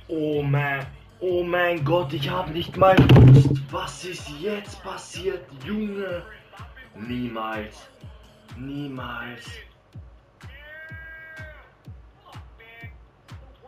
Oh mein Gott, ich habe nicht mal gewusst, was ist jetzt passiert, Junge. Niemals. Niemals.